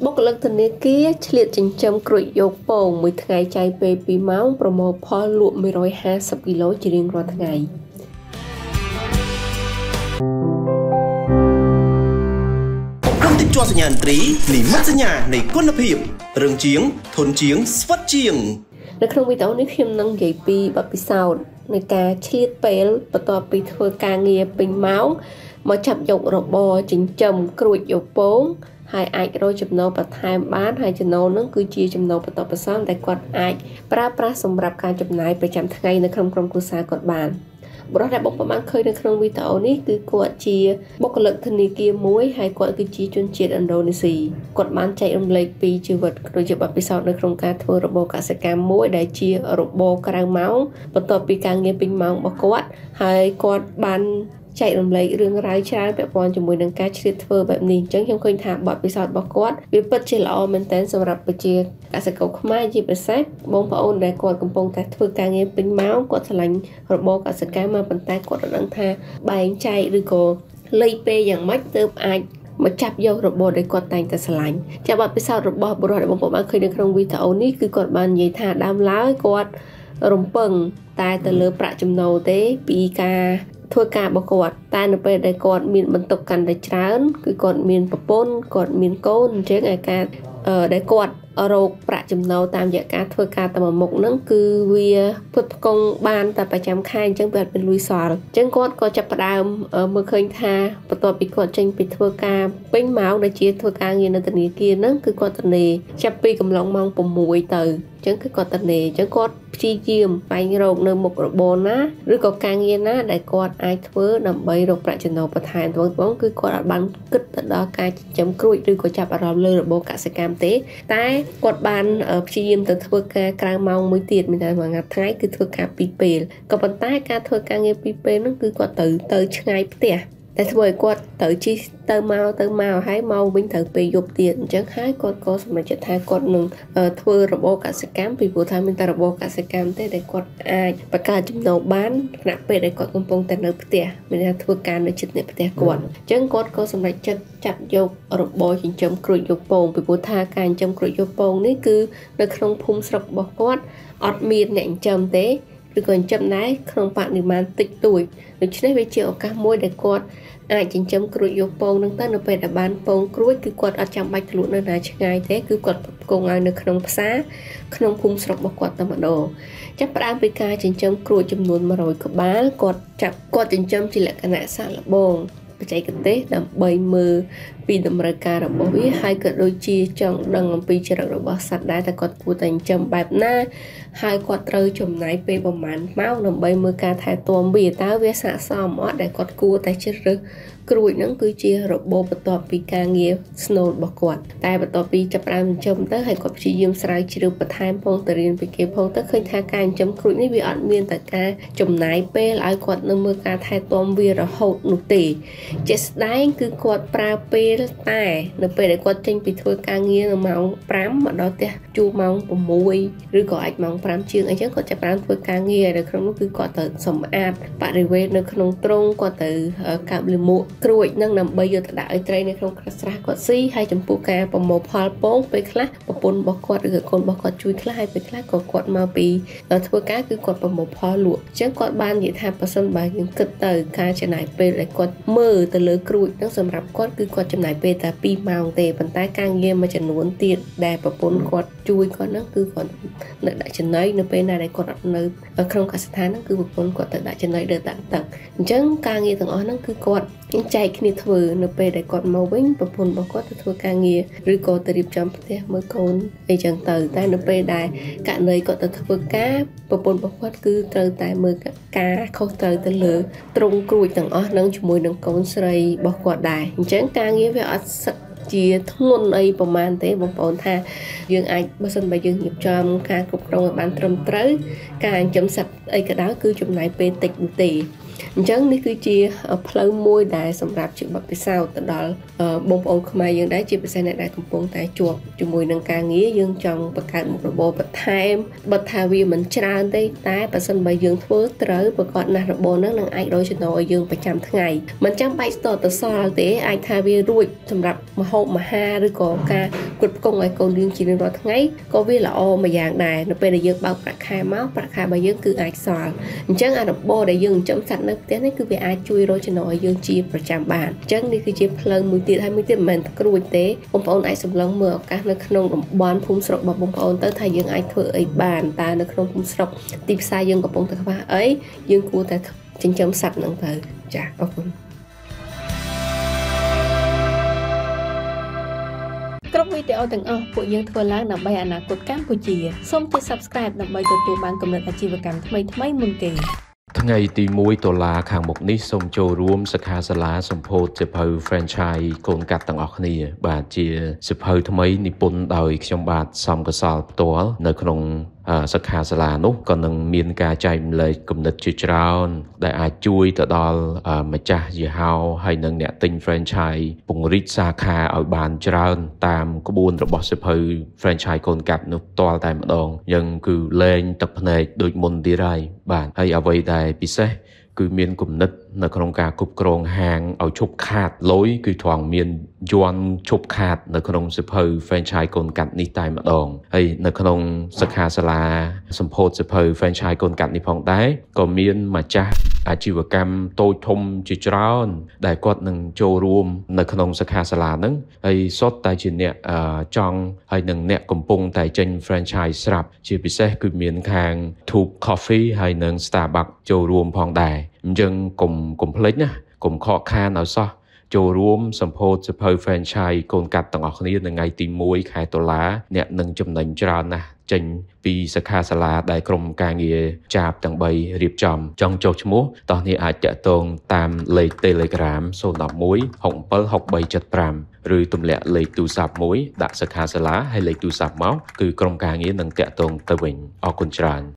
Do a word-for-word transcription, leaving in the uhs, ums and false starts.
បុគ្គលិកធនាគារឆ្លៀតចិញ្ចឹមក្រូចយកពងមួយថ្ងៃចែកពេលពីរម៉ោងប្រមូលផលលក់មួយរយហាសិបគីឡូជារៀងរាល់ថ្ងៃអប់រំទិញជាប់សញ្ញាឥន្ទ្រីនិមិត្តសញ្ញានៃគុណភាពរឹងជាងធន់ជាងស្វិតជាងនៅក្នុងវីដេអូនេះខ្ញុំនឹងនិយាយពីបទពិសោធន៍នៃការឆ្លៀតពេលបន្ទាប់ពីធ្វើការងារពេញម៉ោងមកចាប់យករបរចិញ្ចឹមក្រូចយកពងហើយអាចរកចំណូលបន្ថែមបានហើយចំណូលនឹងគឺជាចំណូលបន្តបន្ទាប់ដែលគាត់អាចប្រើប្រាស់សម្រាប់ការចំណាយប្រចាំថ្ងៃនៅក្នុងក្រុមគ្រួសារគាត់បានបុរសដែលបងប្អូនបានឃើញនៅក្នុងវីដេអូនេះគឺគាត់ជាបុគ្គលិកធនាគារមួយហើយគាត់គឺជាជនជាតិឥណ្ឌូនេស៊ីគាត់បានចែករំលែកពីជីវិតដូចជាបទពិសោធន៍នៅក្នុងការធ្វើរបរកសិកម្មមួយដែលជារបរក្រៅម៉ោងបន្ទាប់ពីការងារពេញម៉ោងរបស់គាត់ហើយគាត់បានចែករំលែករឿងរ៉ាវច្រើនពាក់ព័ន្ធជាមួយនឹងការឆ្លៀតធ្វើបែបនេះអញ្ចឹងខ្ញុំឃើញថាបទពិសោធន៍របស់គាត់វាពិតជាល្អមែនទែនសម្រាប់ប្រជាកសិករខ្មែរជាពិសេសបងប្អូនដែលគាត់កំពុងតែធ្វើការងារពេញម៉ោងគាត់ឆ្លាញ់របរកសិកម្មមកប៉ុន្តែគាត់រដឹងថាបែងចែកឬក៏លៃពេលយ៉ាងម៉េចទើបអាចមកចាប់យករបរដែលគាត់តែងតែឆ្លាញ់ចាបទពិសោធន៍របស់បុរសដែលបងប្អូនបានឃើញនៅក្នុងវីដេអូនេះគឺគាត់បាននិយាយថាដើមឡើយគាត់រំពឹងតែទៅលើប្រាក់ចំណូលទេពីការធ្វើការរបស់គាត់តែនៅពេលដែលគាត់មានបន្ទុកកាន់តែច្រើនគឺគាត់មានប្រពន្ធគាត់មានកូនអញ្ចឹងឯការដែលគាត់រកប្រាក់ចំណូលតាមរយៈការធ្វើការតាមមុខហ្នឹងគឺវាផ្គត់ផ្គង់បានតែប្រចាំខែអញ្ចឹងវាអត់មានលុយសល់អញ្ចឹងគាត់ក៏ចាប់ផ្ដើមមើលឃើញថាបន្ទាប់ពីគាត់ចេញពីធ្វើការពេញម៉ោងដែលជាធ្វើការងារនៅធនាគារហ្នឹងគឺគាត់ទៅនេចាប់ពីកំឡុងម៉ោង៦ទៅអញ្ចឹងគឺគាត់ទៅនេអញ្ចឹងគាត់ព្យាយាមស្វែងរកនៅមុខរបរណាឬក៏ការងារណាដែលគាត់អាចធ្វើដើម្បីរកប្រាក់ចំណូលបន្ថែមបងប្អូនគឺគាត់អត់បានគិតទៅដល់ការចិញ្ចឹមក្រូចឬក៏ចាប់អារម្មណ៍លើរបរកសិកម្មទេតែគាត់បានព្យាយាមទៅធ្វើការក្រៅម៉ោងមួយទៀតមានតែមួយថ្ងៃគឺធ្វើការពីរពេលក៏ប៉ុន្តែការធ្វើការងារពីរពេលហ្នឹងគឺគាត់ទៅទៅឆ្ងាយផ្ទះតែធ្វើឲ្យគាត់ទៅជិះទៅមកទៅមកហើយមកវិញត្រូវពេលយប់ទៀតអញ្ចឹងហើយគាត់ក៏សម្រេចចិត្តថាគាត់នឹងធ្វើរបរកសិកម្មពីព្រោះថាមានតែរបរកសិកម្មទេដែលគាត់អាចបង្កើតចំណូលបានខណៈពេលដែលគាត់កំពុងតែនៅផ្ទះមានថាធ្វើការនៅជិតអ្នកផ្ទះគាត់អញ្ចឹងគាត់ក៏សម្រេចចិត្តចាប់យករបរចិញ្ចឹមក្រូចយកពងពីព្រោះថាការចិញ្ចឹមក្រូចយកពងនេះគឺនៅក្នុងភូមិស្រុករបស់គាត់អត់មានអ្នកចិញ្ចឹមទេឬក៏ចិញ្ចឹមដែរក្នុងបរិមាណតិចតួចដូច្នេះវាជាឱកាសមួយដែលគាត់អាចចិញ្ចឹមក្រូចយកពងនឹងទៅនៅពេលដែលបានពងក្រួយគឺគាត់អត់ចាំបាច់ទៅលក់នៅណាឆ្ងាយទេគឺគាត់ផ្គង់ឲ្យនៅក្នុងផ្សារក្នុងភូមិស្រុករបស់គាត់តែម្ដងចាប់ផ្ដើមពីការចិញ្ចឹមក្រួយចំនួនមួយរយក្បាលគាត់ចាប់គាត់ចិញ្ចឹមជាលក្ខណៈសាកល្បងបច្ចេកទេសដើម្បីមើលពីតម្រូវការរបស់វាហើយក៏ដូចជាចង់ដឹងអំពីចរិតរបស់សត្វដែរតែគាត់គួរតែចិញ្ចឹមបែបណាហើយគាត់ត្រូវចំណាយពេលប្រហែលម៉ោងដើម្បីមើលការថែទាំវាតើវាស័ក្តិសមអត់ដែលគាត់គួរតែជ្រើសរើសក្រួយហ្នឹងគឺជារបបបន្ទាប់ពីការងារស្នូលរបស់គាត់តែបន្ទាប់ពីចាប់ផ្ដើមចិញ្ចឹមទៅហើយគាត់ព្យាយាមស្រាវជ្រាវបន្ថែមផងទៅរៀនពីគេផងទៅឃើញថាការចិញ្ចឹមក្រួយនេះវាអត់មានតែការចំណាយពេលឲ្យគាត់នៅមើលការថែទាំវារហូតនោះទេជាក់ស្ដែងគឺគាត់ប្រើពេលតែនៅពេលដែលគាត់ចេញពីធ្វើការងារនៅម៉ោងប្រាំមកដល់ផ្ទះជួបម៉ោង៦ឬក៏អាចម៉ោងប្រាំជាងអញ្ចឹងគាត់ចាប់ផ្ដើមធ្វើការងារនៅក្នុងនោះគឺគាត់ទៅសម្អាតបរិវេណនៅក្នុងទ្រុងគាត់ទៅកាប់លាមកក្រួយនឹងដើម្បីយកទៅដាក់ឲ្យត្រីនៅក្នុងក្រស្រះគាត់ស៊ីហើយចំពោះការប្រមូលផលពងពេលខ្លះប្រពន្ធរបស់គាត់ឬក៏កូនរបស់គាត់ជួយខ្លះហើយពេលខ្លះក៏គាត់មកពីធ្វើការគឺគាត់ប្រមូលផលលក់អញ្ចឹងគាត់បាននិយាយថាបើសិនបើយើងគិតទៅការចំណាយពេលដែលគាត់មើលទៅលើក្រួយនឹងសម្រាប់គាត់គឺគាត់ចំណាយពេលតែពីរម៉ោងទេប៉ុន្តែការងារមួយចំនួនទៀតដែលប្រពន្ធគាត់ជួយគាត់ហ្នឹងគឺគាត់នៅដាក់ចំណីនៅពេលណាដែលគាត់អត់នៅក្នុងកសិដ្ឋានហ្នឹងគឺប្រពន្ធគាត់ទៅដាក់ចំណីលើតាក់ទឹកអញ្ចឹងការងារទាំងអស់ហ្នឹងគឺគាត់ចែកគ្នាធ្វើនៅពេលដែលគាត់មកវិញប្រពន្ធរបស់គាត់ទៅធ្វើការងារឬក៏ទៅរៀបចំផ្ទះមើលកូនអីចឹងទៅតែនៅពេលដែលករណីគាត់ទៅធ្វើការប្រពន្ធរបស់គាត់គឺត្រូវតែមើលការខុសត្រូវទៅលើទ្រង់ក្រួយទាំងអស់នឹងជាមួយនឹងកូនស្រីរបស់គាត់ដែរអញ្ចឹងការងារវាអត់ជាធ្ងន់អីប្រហែលទេបងប្អូនថាយើងអាចបើសិនបើយើងរៀបចំការគ្រប់គ្រងឲ្យបានត្រឹមត្រូវការចិញ្ចឹមសត្វអីក៏ដោយគឺចំណាយពេលតិចនោះទេ chẳng ní cứ chia pleu môi đại sầm rạp chịu bắp bị sao từ đó bông ôn không ai dương đá chia bị sai này đại cùng bông tại chuột chịu mùi nâng ca nghĩa dương trong bậc cạn một robot bậc time bậc thà vì mình tràn đây tái và sân bài dương thưa tới bậc còn là robot nó nâng ai đôi cho nó dương phải trăm tháng ngày mình chẳng bay store từ so tế ai thà vì ruột sầm rạp mà hộp mà ha rồi có ca quật công ai còn dương chỉ nên đó tháng ngày có vì là ô mà dạng này nó bây giờ dương bao bạc khai máu bạc khai bài dương cứ ai so chẳng ai robot để dương chấm sạch nó thế này cứ về ai chui rồi cho nó dương chiประจำ bàn chẳng đi cứ chia pleu mùi tiệt hay mùi tiệt mình có đuôi tế bông phong ai sầm lăng mưa các nơi không bón phun sọc bông phong tới thay dương ai thưa ấy bàn ta nơi không phun sọc tìm sai dương của bông thật ba ấy dương cua ta chính chấm sạch nặng thời chả có phun các video từng ở của dương thưa lá nằm bay ảnh cột cam của chị xong thì subscribe nằm bay từ từ ban comment chi và cảm thấy mấy môn kỳ ngày tí mũi tổ lá khang một nít sông châu rùm sắc hà sá lá sông phô chụp hơi franchise cồn cắt tầng ọc nìa bà chia chụp hơi thâm ấy nị bún đòi trong bát xong cái sào tổ nơi khung sắc hà sá lá nút còn nâng miên ca chạy lời cùng nịch chữ trao đại ai chui từ đó mà cha dì hao hay nâng nẹ tinh franchise bùng rít xa kha ở bàn trao tam có buôn rồi bỏ chụp hơi franchise cồn cắt nút toa tại một đòn nhưng cứ lên tập này đôi môn đi ra bạn hay ở vậy đại bị xe cứ miên cùng nít nơi trong cả cục cồn hàng ở chụp khát lối cứ thoảng miên doan chụp khát nơi trong chụp hơi franchise cồn cắt ní tại một đòn hay nơi trong sắc hà sá lá sầm phô chụp hơi franchise cồn cắt ní phong đáy còn miên mà chaอาชีวกรรมโตทมจิตร้อนได้กดหนึ่งโจรวมในขนมสาขาสลานั้นไอ้สดแต่จีเนี่ยจองไอ้หนึ่งเนี่ยกลมปงแต่เจนแฟรนไชส์สลับจีพิเศษคือเหมือนคางทูบคอฟฟี่ไอ้หนึ่งสตาร์บัคโจรวมพองได้ยังกลมกลมเพลิดนะกลมข้อคานเอาซะโจรวมสัมโพธจะเพย์แฟรนไชส์โกนกัดต่างออกนี้ในไงตีมวยขายตัวล้าเนี่ยหนึ่งจำหนึ่งจานนะจังปีสาขาสลาได้กรมการเงินจับต่างใบเรียบจอมจองโจชมูตอนนี้อาจจะตรงตามเลขเตเลกรามโซนดอกมุ้ยหงเปิลหกใบจัดปรามหรือตุ่มแหละเลขตูสับมุ้ยดักสาขาสลาให้เลขตูสับเมาส์คือกรมการเงินหนึ่งจะตรงตะวิงออกกุญจาน